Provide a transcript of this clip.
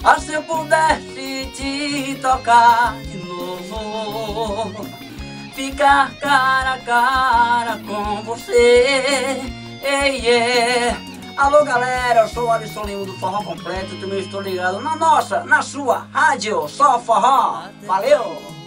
Ah, se eu pudesse te tocar de novo, ficar cara a cara com você. Ei, alô galera, eu sou o Alisson Lima do Forró Completo. Também estou ligado na nossa, na sua rádio Só Forró. Valeu!